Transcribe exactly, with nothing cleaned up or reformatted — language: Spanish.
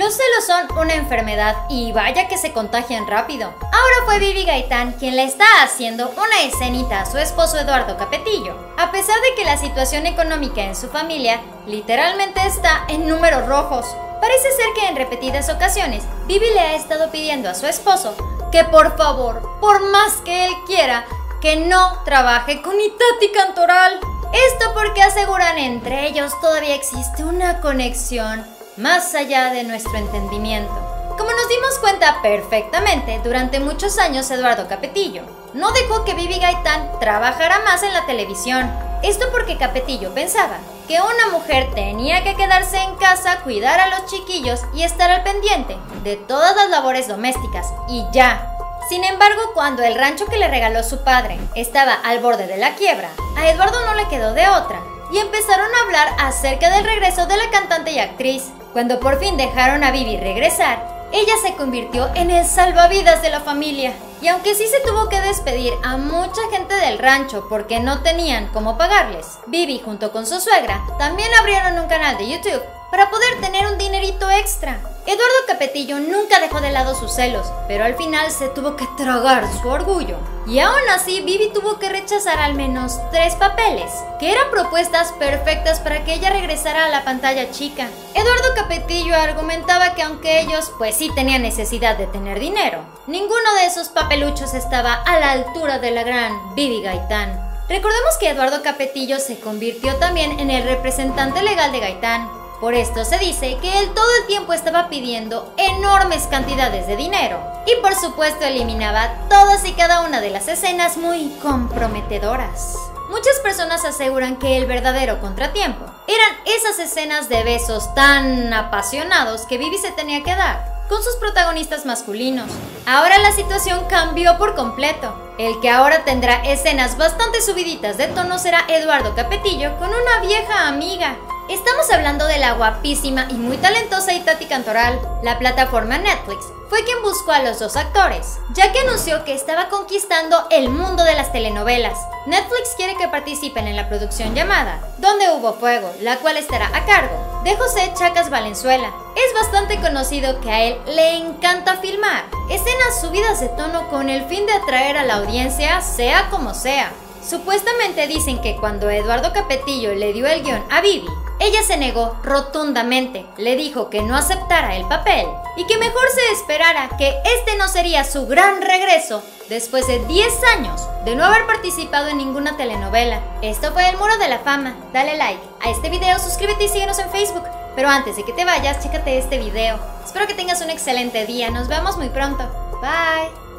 Los celos son una enfermedad y vaya que se contagian rápido. Ahora fue Vivi Gaitán quien le está haciendo una escenita a su esposo Eduardo Capetillo. A pesar de que la situación económica en su familia literalmente está en números rojos, parece ser que en repetidas ocasiones Vivi le ha estado pidiendo a su esposo que por favor, por más que él quiera, que no trabaje con Itati Cantoral. Esto porque aseguran entre ellos todavía existe una conexión más allá de nuestro entendimiento. Como nos dimos cuenta perfectamente, durante muchos años Eduardo Capetillo no dejó que Vivi Gaitán trabajara más en la televisión. Esto porque Capetillo pensaba que una mujer tenía que quedarse en casa, cuidar a los chiquillos y estar al pendiente de todas las labores domésticas y ya. Sin embargo, cuando el rancho que le regaló su padre estaba al borde de la quiebra, a Eduardo no le quedó de otra y empezaron a hablar acerca del regreso de la cantante y actriz. Cuando por fin dejaron a Vivi regresar, ella se convirtió en el salvavidas de la familia. Y aunque sí se tuvo que despedir a mucha gente del rancho porque no tenían cómo pagarles, Vivi junto con su suegra también abrieron un canal de YouTube para poder tener un dinerito extra. Eduardo Capetillo nunca dejó de lado sus celos, pero al final se tuvo que tragar su orgullo. Y aún así, Vivi tuvo que rechazar al menos tres papeles, que eran propuestas perfectas para que ella regresara a la pantalla chica. Eduardo Capetillo argumentaba que aunque ellos pues sí tenían necesidad de tener dinero, ninguno de esos papeluchos estaba a la altura de la gran Vivi Gaitán. Recordemos que Eduardo Capetillo se convirtió también en el representante legal de Gaitán. Por esto se dice que él todo el tiempo estaba pidiendo enormes cantidades de dinero y por supuesto eliminaba todas y cada una de las escenas muy comprometedoras. Muchas personas aseguran que el verdadero contratiempo eran esas escenas de besos tan apasionados que Vivi se tenía que dar con sus protagonistas masculinos. Ahora la situación cambió por completo. El que ahora tendrá escenas bastante subiditas de tono será Eduardo Capetillo con una vieja amiga. Estamos hablando de la guapísima y muy talentosa Itati Cantoral. La plataforma Netflix fue quien buscó a los dos actores, ya que anunció que estaba conquistando el mundo de las telenovelas. Netflix quiere que participen en la producción llamada Donde Hubo Fuego, la cual estará a cargo de José Chacas Valenzuela. Es bastante conocido que a él le encanta filmar escenas subidas de tono con el fin de atraer a la audiencia, sea como sea. Supuestamente dicen que cuando Eduardo Capetillo le dio el guión a Vivi, ella se negó rotundamente, le dijo que no aceptara el papel y que mejor se esperara, que este no sería su gran regreso después de diez años de no haber participado en ninguna telenovela. Esto fue El Muro de la Fama. Dale like a este video, suscríbete y síguenos en Facebook. Pero antes de que te vayas, chécate este video. Espero que tengas un excelente día, nos vemos muy pronto. Bye.